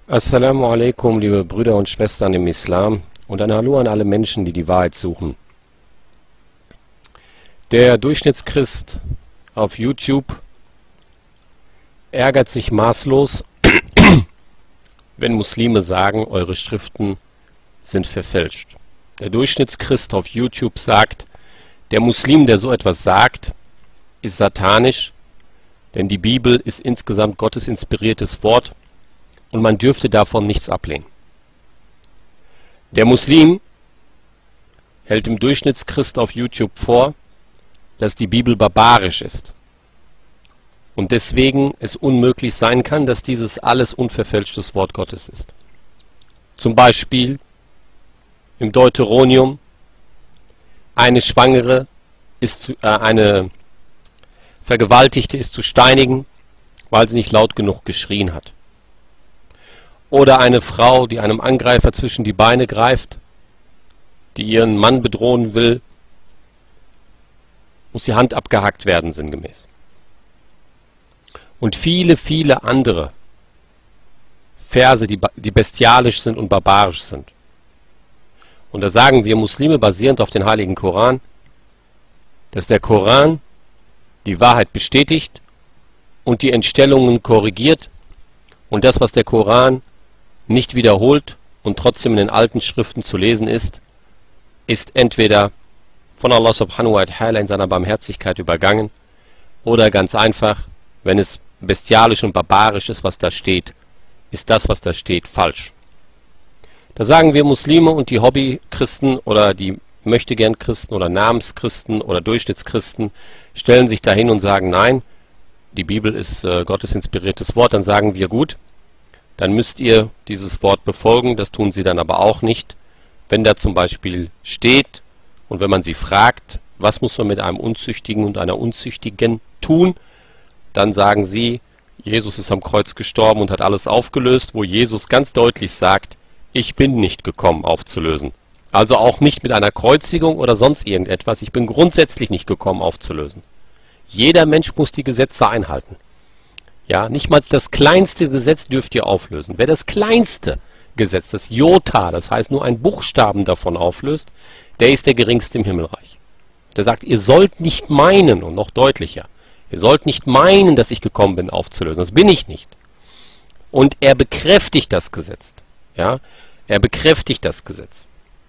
Assalamu alaikum, liebe Brüder und Schwestern im Islam, und ein Hallo an alle Menschen, die die Wahrheit suchen. Der Durchschnittschrist auf YouTube ärgert sich maßlos, wenn Muslime sagen, eure Schriften sind verfälscht. Der Durchschnittschrist auf YouTube sagt, der Muslim, der so etwas sagt, ist satanisch, denn die Bibel ist insgesamt Gottes inspiriertes Wort und man dürfte davon nichts ablehnen. Der Muslim hält dem Durchschnittschrist auf YouTube vor, dass die Bibel barbarisch ist und deswegen es unmöglich sein kann, dass dieses alles unverfälschtes Wort Gottes ist. Zum Beispiel im Deuteronomium, eine Vergewaltigte ist zu steinigen, weil sie nicht laut genug geschrien hat. Oder eine Frau, die einem Angreifer zwischen die Beine greift, die ihren Mann bedrohen will, muss die Hand abgehackt werden, sinngemäß. Und viele, viele andere Verse, die bestialisch sind und barbarisch sind. Und da sagen wir Muslime, basierend auf den Heiligen Koran, dass der Koran die Wahrheit bestätigt und die Entstellungen korrigiert und das, was der Koran nicht wiederholt und trotzdem in den alten Schriften zu lesen ist, ist entweder von Allah subhanahu wa ta'ala in seiner Barmherzigkeit übergangen oder ganz einfach, wenn es bestialisch und barbarisch ist, was da steht, ist das, was da steht, falsch. Da sagen wir Muslime und die Hobbychristen oder die Möchtegern-Christen oder Namenschristen oder Durchschnittschristen stellen sich dahin und sagen, nein, die Bibel ist Gottes inspiriertes Wort. Dann sagen wir, gut, dann müsst ihr dieses Wort befolgen. Das tun sie dann aber auch nicht. Wenn da zum Beispiel steht und wenn man sie fragt, was muss man mit einem Unzüchtigen und einer Unzüchtigen tun, dann sagen sie, Jesus ist am Kreuz gestorben und hat alles aufgelöst, wo Jesus ganz deutlich sagt, ich bin nicht gekommen aufzulösen. Also auch nicht mit einer Kreuzigung oder sonst irgendetwas. Ich bin grundsätzlich nicht gekommen aufzulösen. Jeder Mensch muss die Gesetze einhalten. Ja, nicht mal das kleinste Gesetz dürft ihr auflösen. Wer das kleinste Gesetz, das Jota, das heißt nur ein Buchstaben davon auflöst, der ist der geringste im Himmelreich. Der sagt, ihr sollt nicht meinen, und noch deutlicher, ihr sollt nicht meinen, dass ich gekommen bin aufzulösen. Das bin ich nicht. Und er bekräftigt das Gesetz. Ja, er bekräftigt das Gesetz.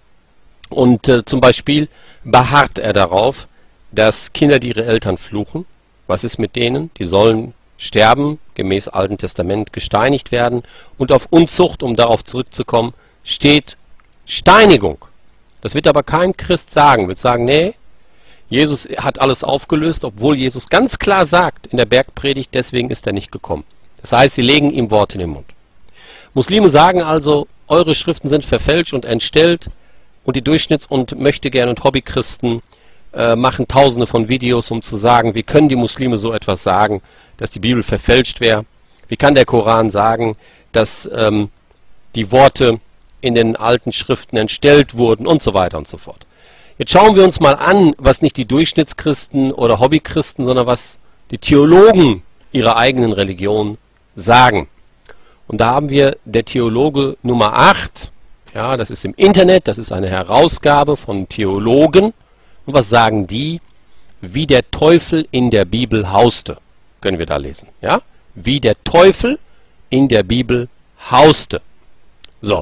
Und zum Beispiel beharrt er darauf, dass Kinder, die ihre Eltern fluchen, was ist mit denen? Die sollen sterben, gemäß Alten Testament gesteinigt werden. Und auf Unzucht, um darauf zurückzukommen, steht Steinigung. Das wird aber kein Christ sagen. Wird sagen, nee, Jesus hat alles aufgelöst, obwohl Jesus ganz klar sagt in der Bergpredigt, deswegen ist er nicht gekommen. Das heißt, sie legen ihm Worte in den Mund. Muslime sagen also, eure Schriften sind verfälscht und entstellt, und die Durchschnitts- und Möchtegern- und Hobbychristen machen tausende von Videos, um zu sagen, wie können die Muslime so etwas sagen, dass die Bibel verfälscht wäre? Wie kann der Koran sagen, dass die Worte in den alten Schriften entstellt wurden und so weiter und so fort. Jetzt schauen wir uns mal an, was nicht die Durchschnittschristen oder Hobbychristen, sondern was die Theologen ihrer eigenen Religion sagen. Und da haben wir der Theologe Nummer 8, ja, das ist im Internet, das ist eine Herausgabe von Theologen. Und was sagen die? Wie der Teufel in der Bibel hauste. Können wir da lesen. Ja? Wie der Teufel in der Bibel hauste. So.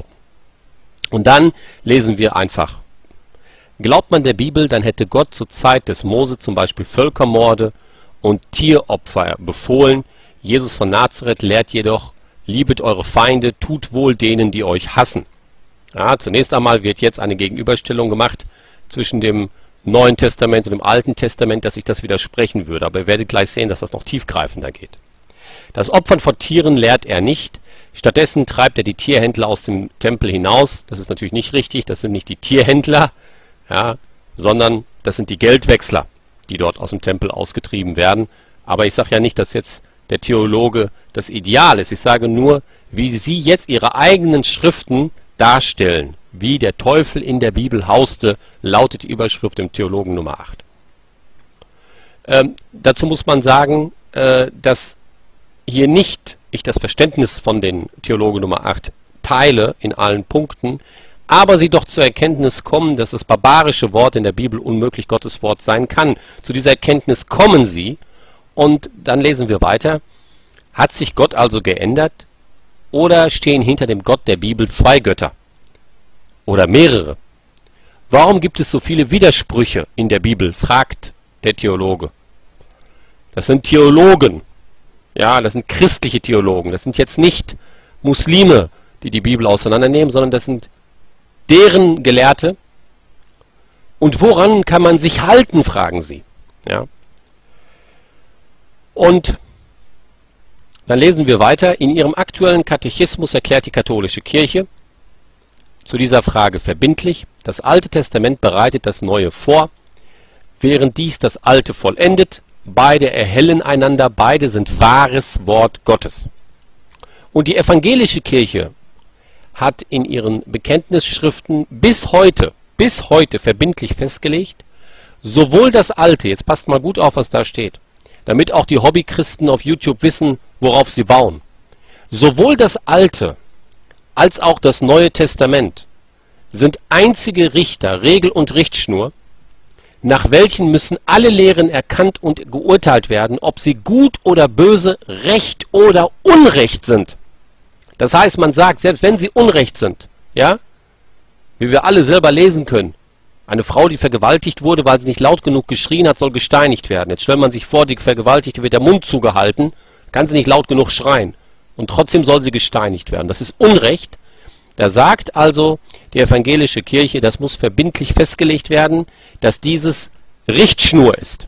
Und dann lesen wir einfach. Glaubt man der Bibel, dann hätte Gott zur Zeit des Mose zum Beispiel Völkermorde und Tieropfer befohlen. Jesus von Nazareth lehrt jedoch, liebet eure Feinde, tut wohl denen, die euch hassen. Ja, zunächst einmal wird jetzt eine Gegenüberstellung gemacht zwischen dem Neuen Testament und dem Alten Testament, dass sich das widersprechen würde. Aber ihr werdet gleich sehen, dass das noch tiefgreifender geht. Das Opfern von Tieren lehrt er nicht. Stattdessen treibt er die Tierhändler aus dem Tempel hinaus. Das ist natürlich nicht richtig. Das sind nicht die Tierhändler, ja, sondern das sind die Geldwechsler, die dort aus dem Tempel ausgetrieben werden. Aber ich sage ja nicht, dass jetzt der Theologe das Ideal ist. Ich sage nur, wie sie jetzt ihre eigenen Schriften darstellen. Wie der Teufel in der Bibel hauste, lautet die Überschrift im Theologen Nummer 8. Dazu muss man sagen, dass hier nicht ich das Verständnis von den Theologen Nummer 8 teile in allen Punkten, aber sie doch zur Erkenntnis kommen, dass das barbarische Wort in der Bibel unmöglich Gottes Wort sein kann. Zu dieser Erkenntnis kommen sie und dann lesen wir weiter. Hat sich Gott also geändert oder stehen hinter dem Gott der Bibel zwei Götter oder mehrere? Warum gibt es so viele Widersprüche in der Bibel, fragt der Theologe. Das sind Theologen, ja, das sind christliche Theologen, das sind jetzt nicht Muslime, die die Bibel auseinandernehmen, sondern das sind deren Gelehrte. Und woran kann man sich halten, fragen sie. Ja. Und dann lesen wir weiter. In ihrem aktuellen Katechismus erklärt die katholische Kirche zu dieser Frage verbindlich: Das Alte Testament bereitet das Neue vor, während dies das Alte vollendet. Beide erhellen einander, beide sind wahres Wort Gottes. Und die evangelische Kirche hat in ihren Bekenntnisschriften bis heute verbindlich festgelegt, sowohl das Alte, jetzt passt mal gut auf, was da steht, damit auch die Hobbychristen auf YouTube wissen, worauf sie bauen, sowohl das Alte als auch das Neue Testament sind einzige Richter, Regel und Richtschnur, nach welchen müssen alle Lehren erkannt und geurteilt werden, ob sie gut oder böse, recht oder unrecht sind. Das heißt, man sagt, selbst wenn sie unrecht sind, ja, wie wir alle selber lesen können, eine Frau, die vergewaltigt wurde, weil sie nicht laut genug geschrien hat, soll gesteinigt werden. Jetzt stellt man sich vor, die Vergewaltigte wird der Mund zugehalten, kann sie nicht laut genug schreien. Und trotzdem soll sie gesteinigt werden. Das ist Unrecht. Da sagt also die evangelische Kirche, das muss verbindlich festgelegt werden, dass dieses Richtschnur ist.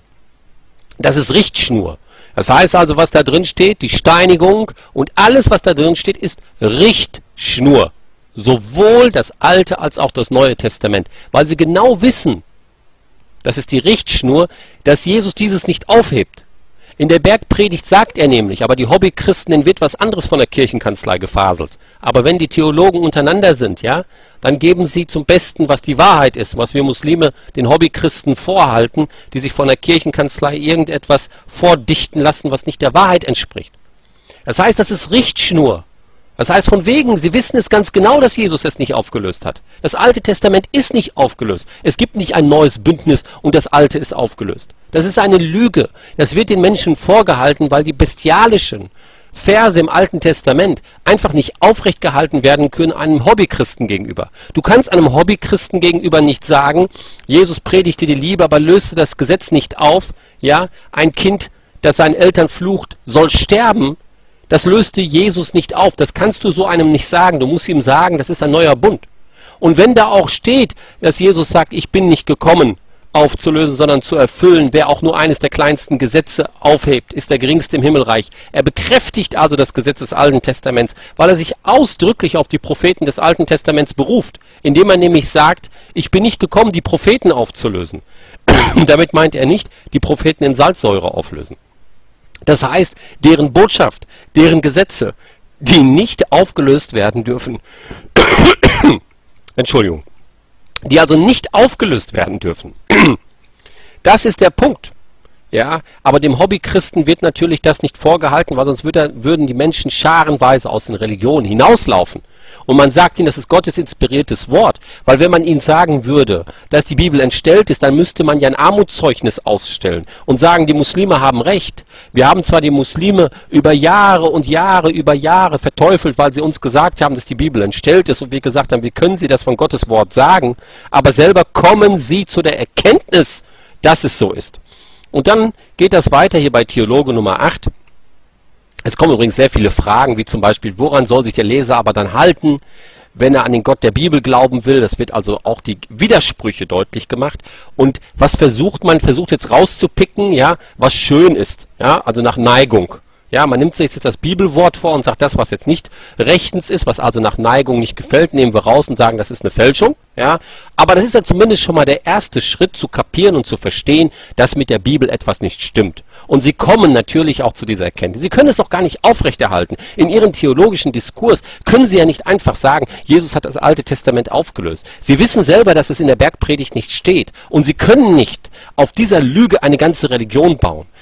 Das ist Richtschnur. Das heißt also, was da drin steht, die Steinigung und alles, was da drin steht, ist Richtschnur. Sowohl das Alte als auch das Neue Testament. Weil sie genau wissen, das ist die Richtschnur, dass Jesus dieses nicht aufhebt. In der Bergpredigt sagt er nämlich, aber die Hobbychristen, denen wird was anderes von der Kirchenkanzlei gefaselt. Aber wenn die Theologen untereinander sind, ja, dann geben sie zum Besten, was die Wahrheit ist, was wir Muslime den Hobbychristen vorhalten, die sich von der Kirchenkanzlei irgendetwas vordichten lassen, was nicht der Wahrheit entspricht. Das heißt, das ist Richtschnur. Das heißt, von wegen, sie wissen es ganz genau, dass Jesus es nicht aufgelöst hat. Das Alte Testament ist nicht aufgelöst. Es gibt nicht ein neues Bündnis und das Alte ist aufgelöst. Das ist eine Lüge. Das wird den Menschen vorgehalten, weil die bestialischen Verse im Alten Testament einfach nicht aufrecht gehalten werden können einem Hobbychristen gegenüber. Du kannst einem Hobbychristen gegenüber nicht sagen, Jesus predigte die Liebe, aber löste das Gesetz nicht auf. Ja, ein Kind, das seinen Eltern flucht, soll sterben. Das löste Jesus nicht auf. Das kannst du so einem nicht sagen. Du musst ihm sagen, das ist ein neuer Bund. Und wenn da auch steht, dass Jesus sagt, ich bin nicht gekommen, aufzulösen, sondern zu erfüllen, wer auch nur eines der kleinsten Gesetze aufhebt, ist der geringste im Himmelreich. Er bekräftigt also das Gesetz des Alten Testaments, weil er sich ausdrücklich auf die Propheten des Alten Testaments beruft, indem er nämlich sagt, ich bin nicht gekommen, die Propheten aufzulösen. Damit meint er nicht, die Propheten in Salzsäure auflösen. Das heißt, deren Botschaft, deren Gesetze, die nicht aufgelöst werden dürfen, Entschuldigung, die also nicht aufgelöst werden dürfen. Das ist der Punkt. Ja, aber dem Hobbychristen wird natürlich das nicht vorgehalten, weil sonst würden die Menschen scharenweise aus den Religionen hinauslaufen. Und man sagt ihnen, das ist Gottes inspiriertes Wort. Weil wenn man ihnen sagen würde, dass die Bibel entstellt ist, dann müsste man ja ein Armutszeugnis ausstellen und sagen, die Muslime haben recht. Wir haben zwar die Muslime über Jahre und Jahre über Jahre verteufelt, weil sie uns gesagt haben, dass die Bibel entstellt ist und wir gesagt haben, wie können sie das von Gottes Wort sagen, aber selber kommen sie zu der Erkenntnis, dass es so ist. Und dann geht das weiter hier bei Theologe Nummer 8. Es kommen übrigens sehr viele Fragen, wie zum Beispiel, woran soll sich der Leser aber dann halten, wenn er an den Gott der Bibel glauben will? Das wird also auch die Widersprüche deutlich gemacht. Und was versucht man? Versucht jetzt rauszupicken, ja, was schön ist, ja, also nach Neigung. Ja, man nimmt sich jetzt das Bibelwort vor und sagt, das, was jetzt nicht rechtens ist, was also nach Neigung nicht gefällt, nehmen wir raus und sagen, das ist eine Fälschung. Ja, aber das ist ja zumindest schon mal der erste Schritt zu kapieren und zu verstehen, dass mit der Bibel etwas nicht stimmt. Und sie kommen natürlich auch zu dieser Erkenntnis. Sie können es auch gar nicht aufrechterhalten. In ihrem theologischen Diskurs können sie ja nicht einfach sagen, Jesus hat das Alte Testament aufgelöst. Sie wissen selber, dass es in der Bergpredigt nicht steht. Und sie können nicht auf dieser Lüge eine ganze Religion bauen.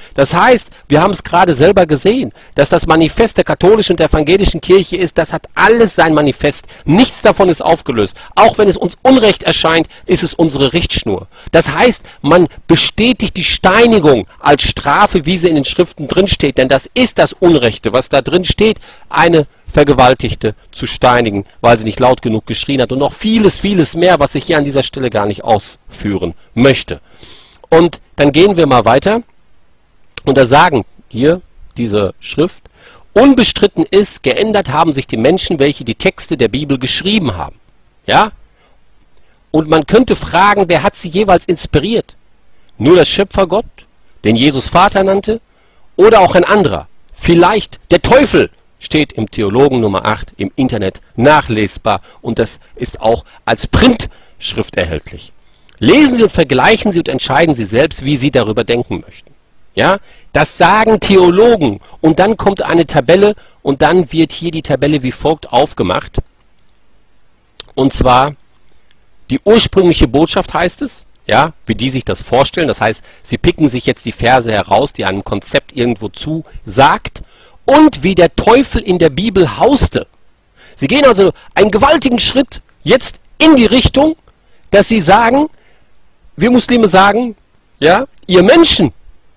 Das heißt, wir haben es gerade selber gesehen, dass das Manifest der katholischen und der evangelischen Kirche ist, das hat alles sein Manifest. Nichts davon ist aufgelöst. Auch wenn es uns unrecht erscheint, ist es unsere Richtschnur. Das heißt, man bestätigt die Steinigung als Strafe, wie sie in den Schriften drinsteht. Denn das ist das Unrechte, was da drin steht, eine Vergewaltigte zu steinigen, weil sie nicht laut genug geschrien hat. Und noch vieles, vieles mehr, was ich hier an dieser Stelle gar nicht ausführen möchte. Und dann gehen wir mal weiter. Und da sagen hier diese Schrift, unbestritten ist, geändert haben sich die Menschen, welche die Texte der Bibel geschrieben haben. Ja? Und man könnte fragen, wer hat sie jeweils inspiriert? Nur der Schöpfergott, den Jesus Vater nannte, oder auch ein anderer? Vielleicht der Teufel, steht im Theologen Nummer 8 im Internet nachlesbar und das ist auch als Printschrift erhältlich. Lesen Sie und vergleichen Sie und entscheiden Sie selbst, wie Sie darüber denken möchten. Ja, das sagen Theologen und dann kommt eine Tabelle und dann wird hier die Tabelle wie folgt aufgemacht. Und zwar die ursprüngliche Botschaft heißt es, ja, wie die sich das vorstellen. Das heißt, sie picken sich jetzt die Verse heraus, die einem Konzept irgendwo zusagt und wie der Teufel in der Bibel hauste. Sie gehen also einen gewaltigen Schritt jetzt in die Richtung, dass sie sagen, wir Muslime sagen, ja, ihr Menschen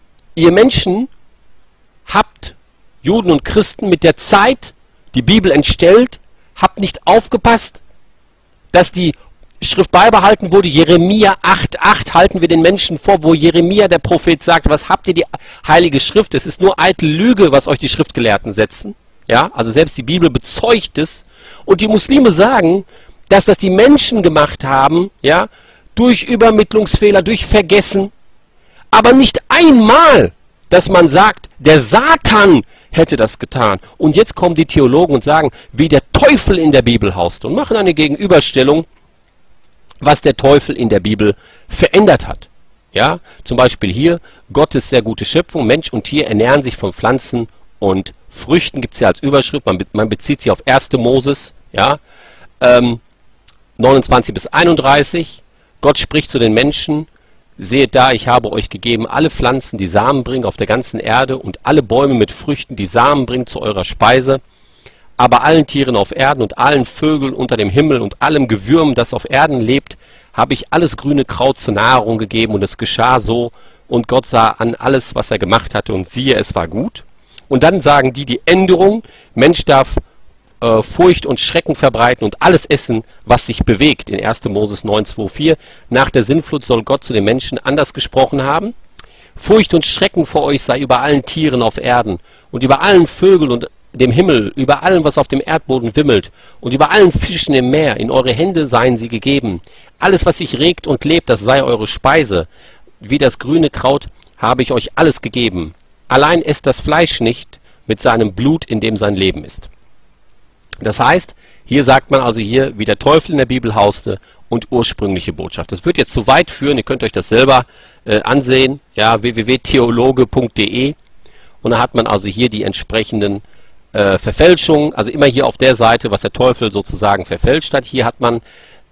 habt, Juden und Christen, mit der Zeit die Bibel entstellt, habt nicht aufgepasst, dass die Schrift beibehalten wurde. Jeremia 8,8 halten wir den Menschen vor, wo Jeremia, der Prophet, sagt, was habt ihr die Heilige Schrift? Es ist nur eitel Lüge, was euch die Schriftgelehrten setzen. Ja, also selbst die Bibel bezeugt es. Und die Muslime sagen, dass das die Menschen gemacht haben, ja, durch Übermittlungsfehler, durch Vergessen. Aber nicht einmal, dass man sagt, der Satan hätte das getan. Und jetzt kommen die Theologen und sagen, wie der Teufel in der Bibel haust und machen eine Gegenüberstellung, was der Teufel in der Bibel verändert hat. Ja, zum Beispiel hier, Gottes sehr gute Schöpfung, Mensch und Tier ernähren sich von Pflanzen und Früchten, gibt es ja als Überschrift, man bezieht sich auf 1. Moses, ja, 29 bis 31, Gott spricht zu den Menschen, seht da, ich habe euch gegeben alle Pflanzen, die Samen bringen auf der ganzen Erde und alle Bäume mit Früchten, die Samen bringen zu eurer Speise. Aber allen Tieren auf Erden und allen Vögeln unter dem Himmel und allem Gewürm, das auf Erden lebt, habe ich alles grüne Kraut zur Nahrung gegeben und es geschah so. Und Gott sah an alles, was er gemacht hatte und siehe, es war gut. Und dann sagen die Änderung, Mensch darf Furcht und Schrecken verbreiten und alles essen, was sich bewegt. In 1. Moses 9,2,4. Nach der Sintflut soll Gott zu den Menschen anders gesprochen haben. Furcht und Schrecken vor euch sei über allen Tieren auf Erden und über allen Vögeln und dem Himmel, über allem, was auf dem Erdboden wimmelt und über allen Fischen im Meer. In eure Hände seien sie gegeben. Alles, was sich regt und lebt, das sei eure Speise. Wie das grüne Kraut habe ich euch alles gegeben. Allein esst das Fleisch nicht mit seinem Blut, in dem sein Leben ist. Das heißt, hier sagt man also hier, wie der Teufel in der Bibel hauste und ursprüngliche Botschaft. Das wird jetzt zu weit führen, ihr könnt euch das selber ansehen, ja, www.theologe.de und da hat man also hier die entsprechenden Verfälschungen, also immer hier auf der Seite, was der Teufel sozusagen verfälscht hat. Hier hat man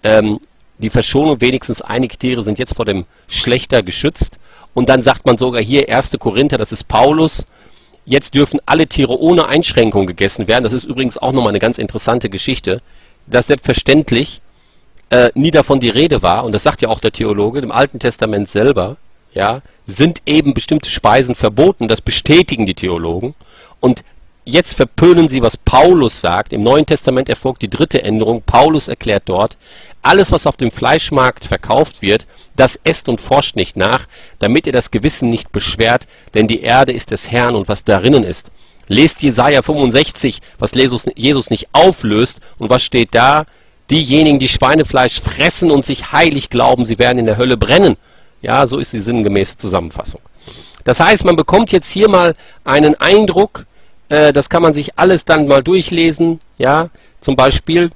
die Verschonung, wenigstens einige Tiere sind jetzt vor dem Schlächter geschützt. Und dann sagt man sogar hier 1. Korinther, das ist Paulus, jetzt dürfen alle Tiere ohne Einschränkung gegessen werden. Das ist übrigens auch nochmal eine ganz interessante Geschichte, dass selbstverständlich nie davon die Rede war, und das sagt ja auch der Theologe, im Alten Testament selber, ja, sind eben bestimmte Speisen verboten, das bestätigen die Theologen. Und jetzt verpönen sie, was Paulus sagt. Im Neuen Testament erfolgt die dritte Änderung. Paulus erklärt dort, alles, was auf dem Fleischmarkt verkauft wird, das esst und forscht nicht nach, damit ihr das Gewissen nicht beschwert, denn die Erde ist des Herrn und was darinnen ist. Lest Jesaja 65, was Jesus nicht auflöst. Und was steht da? Diejenigen, die Schweinefleisch fressen und sich heilig glauben, sie werden in der Hölle brennen. Ja, so ist die sinngemäße Zusammenfassung. Das heißt, man bekommt jetzt hier mal einen Eindruck, das kann man sich alles dann mal durchlesen, ja, zum Beispiel,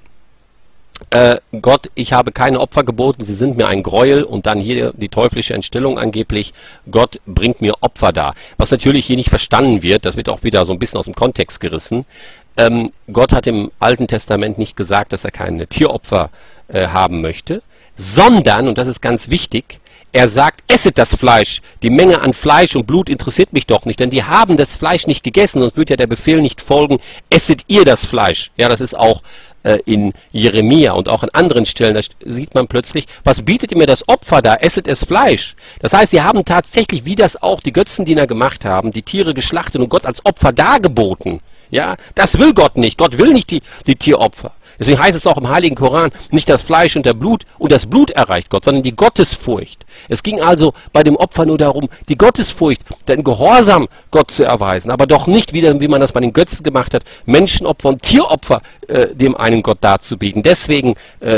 Gott, ich habe keine Opfer geboten, sie sind mir ein Gräuel, und dann hier die teuflische Entstellung angeblich, Gott bringt mir Opfer dar. Was natürlich hier nicht verstanden wird, das wird auch wieder so ein bisschen aus dem Kontext gerissen. Gott hat im Alten Testament nicht gesagt, dass er keine Tieropfer haben möchte, sondern, und das ist ganz wichtig, Er sagt, esset das Fleisch. Die Menge an Fleisch und Blut interessiert mich doch nicht, denn die haben das Fleisch nicht gegessen, sonst würde ja der Befehl nicht folgen, esset ihr das Fleisch. Ja, das ist auch in Jeremia und auch an anderen Stellen, da sieht man plötzlich, was bietet ihr mir das Opfer da, esset es Fleisch. Das heißt, sie haben tatsächlich, wie das auch die Götzendiener gemacht haben, die Tiere geschlachtet und Gott als Opfer dargeboten. Ja, das will Gott nicht. Gott will nicht die Tieropfer. Deswegen heißt es auch im Heiligen Koran, nicht das Fleisch und das Blut erreicht Gott, sondern die Gottesfurcht. Es ging also bei dem Opfer nur darum, die Gottesfurcht, den Gehorsam Gott zu erweisen, aber doch nicht wieder, wie man das bei den Götzen gemacht hat, Menschenopfer und Tieropfer dem einen Gott darzubieten. Deswegen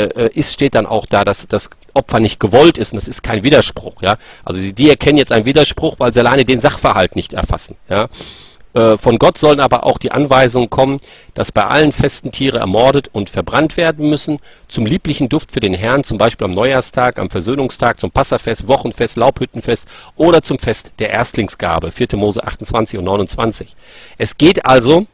steht dann auch da, dass das Opfer nicht gewollt ist, und das ist kein Widerspruch. Ja? Also die erkennen jetzt einen Widerspruch, weil sie alleine den Sachverhalt nicht erfassen. Ja? Von Gott sollen aber auch die Anweisungen kommen, dass bei allen Festen Tiere ermordet und verbrannt werden müssen, zum lieblichen Duft für den Herrn, zum Beispiel am Neujahrstag, am Versöhnungstag, zum Passafest, Wochenfest, Laubhüttenfest oder zum Fest der Erstlingsgabe, 4. Mose 28 und 29. Es geht also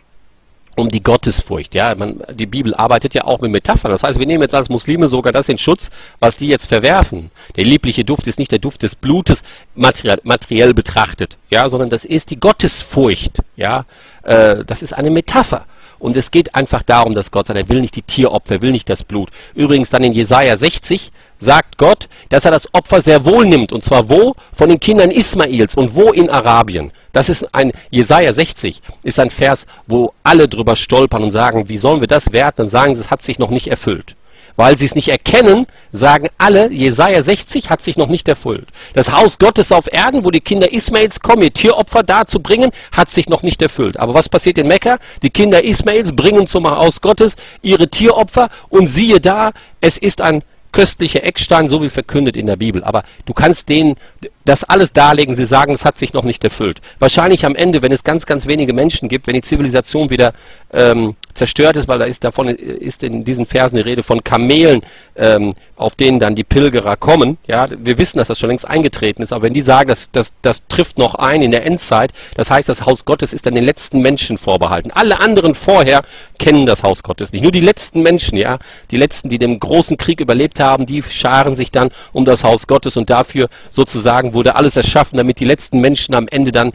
um die Gottesfurcht. Ja, die Bibel arbeitet ja auch mit Metaphern. Das heißt, wir nehmen jetzt als Muslime sogar das in Schutz, was die jetzt verwerfen. Der liebliche Duft ist nicht der Duft des Blutes materiell betrachtet, ja, sondern das ist die Gottesfurcht. Ja, das ist eine Metapher. Und es geht einfach darum, dass Gott sagt, er will nicht die Tieropfer, er will nicht das Blut. Übrigens dann in Jesaja 60 sagt Gott, dass er das Opfer sehr wohl nimmt. Und zwar wo? Von den Kindern Ismails. Und wo? In Arabien. Das ist Jesaja 60 ist ein Vers, wo alle drüber stolpern und sagen, wie sollen wir das werten? Dann sagen sie, es hat sich noch nicht erfüllt. Weil sie es nicht erkennen, sagen alle, Jesaja 60 hat sich noch nicht erfüllt. Das Haus Gottes auf Erden, wo die Kinder Ismails kommen, ihr Tieropfer darzubringen, hat sich noch nicht erfüllt. Aber was passiert in Mekka? Die Kinder Ismails bringen zum Haus Gottes ihre Tieropfer und siehe da, es ist ein köstlicher Eckstein, so wie verkündet in der Bibel. Aber du kannst denen das alles darlegen, sie sagen, es hat sich noch nicht erfüllt. Wahrscheinlich am Ende, wenn es ganz, ganz wenige Menschen gibt, wenn die Zivilisation wieder zerstört ist, weil davon ist in diesen Versen die Rede von Kamelen, auf denen dann die Pilgerer kommen. Ja, wir wissen, dass das schon längst eingetreten ist, aber wenn die sagen, das trifft noch ein in der Endzeit, das heißt, das Haus Gottes ist dann den letzten Menschen vorbehalten. Alle anderen vorher kennen das Haus Gottes nicht. Nur die letzten Menschen, ja, die letzten, die den großen Krieg überlebt haben, die scharen sich dann um das Haus Gottes und dafür sozusagen wurde alles erschaffen, damit die letzten Menschen am Ende dann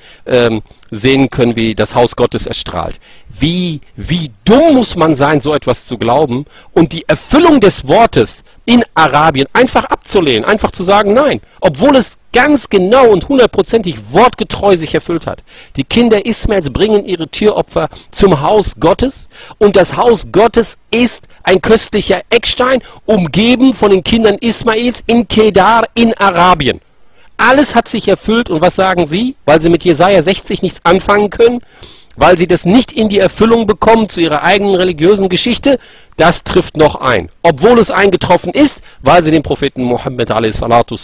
sehen können, wie das Haus Gottes erstrahlt. Wie dumm muss man sein, so etwas zu glauben und die Erfüllung des Wortes in Arabien einfach abzulehnen, einfach zu sagen, nein, obwohl es ganz genau und hundertprozentig wortgetreu sich erfüllt hat. Die Kinder Ismaels bringen ihre Tieropfer zum Haus Gottes und das Haus Gottes ist ein köstlicher Eckstein, umgeben von den Kindern Ismaels in Kedar in Arabien. Alles hat sich erfüllt und was sagen sie? Weil sie mit Jesaja 60 nichts anfangen können, weil sie das nicht in die Erfüllung bekommen zu ihrer eigenen religiösen Geschichte, das trifft noch ein. Obwohl es eingetroffen ist, weil sie den Propheten Muhammad a.s.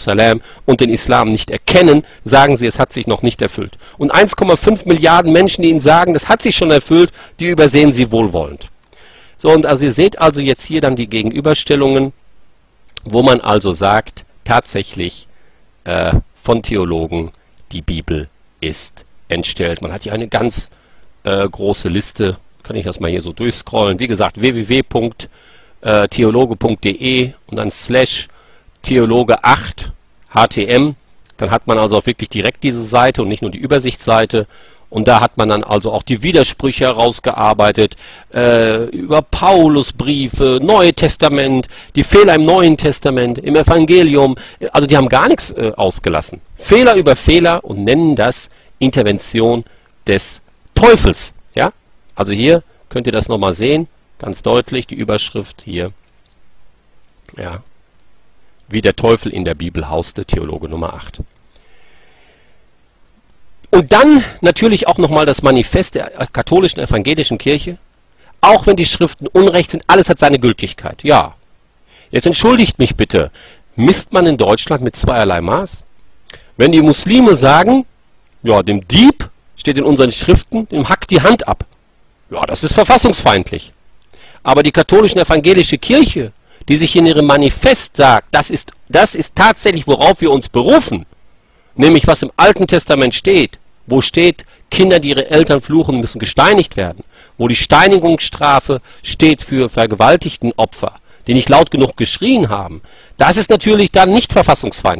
und den Islam nicht erkennen, sagen sie, es hat sich noch nicht erfüllt. Und 1,5 Milliarden Menschen, die ihnen sagen, das hat sich schon erfüllt, die übersehen sie wohlwollend. So, und also ihr seht also jetzt hier dann die Gegenüberstellungen, wo man also sagt, tatsächlich von Theologen, die Bibel ist entstellt. Man hat hier eine ganz große Liste, kann ich das mal hier so durchscrollen. Wie gesagt, www.theologe.de und dann /Theologe8 HTM. Dann hat man also auch wirklich direkt diese Seite und nicht nur die Übersichtsseite. Und da hat man dann also auch die Widersprüche herausgearbeitet, über Paulusbriefe, Neue Testament, die Fehler im Neuen Testament, im Evangelium. Also die haben gar nichts ausgelassen. Fehler über Fehler und nennen das Intervention des Teufels. Ja? Also hier könnt ihr das nochmal sehen, ganz deutlich, die Überschrift hier. Ja. Wie der Teufel in der Bibel hauste, Theologe Nummer 8. Und dann natürlich auch nochmal das Manifest der katholischen evangelischen Kirche. Auch wenn die Schriften unrecht sind, alles hat seine Gültigkeit. Ja. Jetzt entschuldigt mich bitte, misst man in Deutschland mit zweierlei Maß? Wenn die Muslime sagen, ja, dem Dieb steht in unseren Schriften, dem hackt die Hand ab. Ja, das ist verfassungsfeindlich. Aber die katholische evangelische Kirche, die sich in ihrem Manifest sagt, das ist tatsächlich, worauf wir uns berufen, nämlich was im Alten Testament steht, wo steht, Kinder, die ihre Eltern fluchen, müssen gesteinigt werden, wo die Steinigungsstrafe steht für vergewaltigten Opfer, die nicht laut genug geschrien haben, das ist natürlich dann nicht verfassungsfeindlich.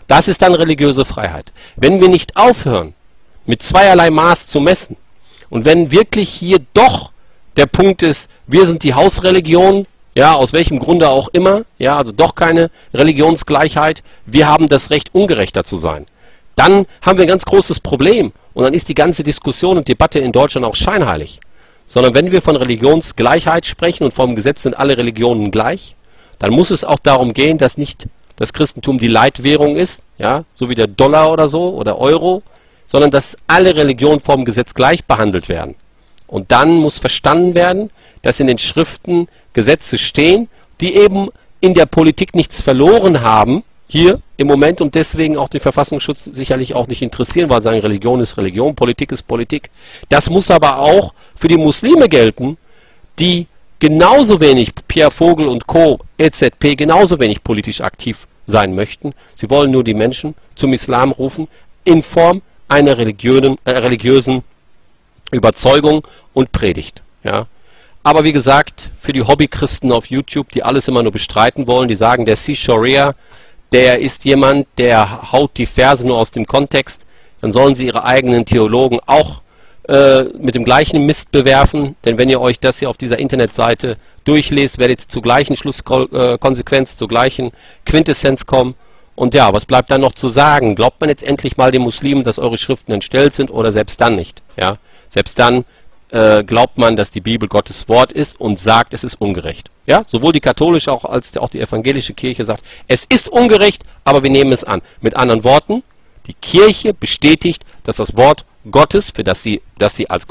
Das ist dann religiöse Freiheit. Wenn wir nicht aufhören, mit zweierlei Maß zu messen, und wenn wirklich hier doch der Punkt ist, wir sind die Hausreligion, ja, aus welchem Grunde auch immer, ja, also doch keine Religionsgleichheit, wir haben das Recht, ungerechter zu sein, dann haben wir ein ganz großes Problem und dann ist die ganze Diskussion und Debatte in Deutschland auch scheinheilig. Sondern wenn wir von Religionsgleichheit sprechen und vom Gesetz sind alle Religionen gleich, dann muss es auch darum gehen, dass nicht das Christentum die Leitwährung ist, ja, so wie der Dollar oder so oder Euro, sondern dass alle Religionen vom Gesetz gleich behandelt werden. Und dann muss verstanden werden, dass in den Schriften Gesetze stehen, die eben in der Politik nichts verloren haben, hier im Moment, und deswegen auch den Verfassungsschutz sicherlich auch nicht interessieren, weil sagen, Religion ist Religion, Politik ist Politik. Das muss aber auch für die Muslime gelten, die genauso wenig, Pierre Vogel und Co., EZP, genauso wenig politisch aktiv sein möchten. Sie wollen nur die Menschen zum Islam rufen, in Form einer religiösen Überzeugung und Predigt. Ja. Aber wie gesagt, für die Hobbychristen auf YouTube, die alles immer nur bestreiten wollen, die sagen, der Sharia, der ist jemand, der haut die Verse nur aus dem Kontext, dann sollen sie ihre eigenen Theologen auch mit dem gleichen Mist bewerfen, denn wenn ihr euch das hier auf dieser Internetseite durchlest, werdet ihr zur gleichen Schlusskonsequenz, zur gleichen Quintessenz kommen. Und ja, was bleibt dann noch zu sagen? Glaubt man jetzt endlich mal den Muslimen, dass eure Schriften entstellt sind, oder selbst dann nicht? Ja? Selbst dann glaubt man, dass die Bibel Gottes Wort ist und sagt, es ist ungerecht. Ja? Sowohl die katholische als auch die evangelische Kirche sagt, es ist ungerecht, aber wir nehmen es an. Mit anderen Worten, die Kirche bestätigt, dass das Wort Gottes, für das sie als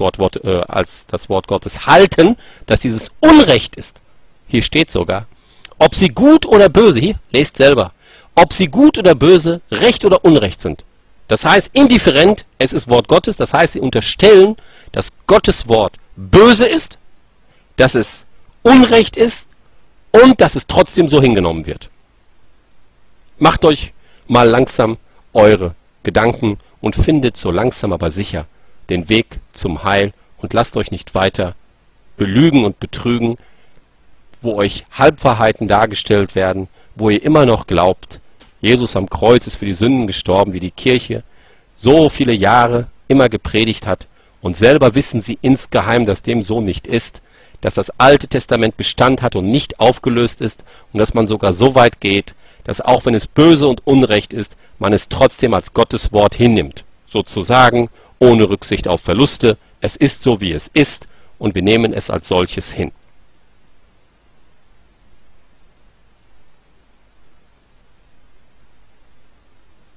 das Wort Gottes halten, dass dieses Unrecht ist. Hier steht sogar, ob sie gut oder böse, hier, lest selber, ob sie gut oder böse, Recht oder Unrecht sind. Das heißt, indifferent, es ist Wort Gottes, das heißt, sie unterstellen, dass Gottes Wort böse ist, dass es Unrecht ist und dass es trotzdem so hingenommen wird. Macht euch mal langsam eure Gedanken und findet so langsam aber sicher den Weg zum Heil und lasst euch nicht weiter belügen und betrügen, wo euch Halbwahrheiten dargestellt werden, wo ihr immer noch glaubt, Jesus am Kreuz ist für die Sünden gestorben, wie die Kirche so viele Jahre immer gepredigt hat, und selber wissen sie insgeheim, dass dem so nicht ist, dass das Alte Testament Bestand hat und nicht aufgelöst ist und dass man sogar so weit geht, dass auch wenn es böse und Unrecht ist, man es trotzdem als Gottes Wort hinnimmt, sozusagen ohne Rücksicht auf Verluste. Es ist so, wie es ist, und wir nehmen es als solches hin.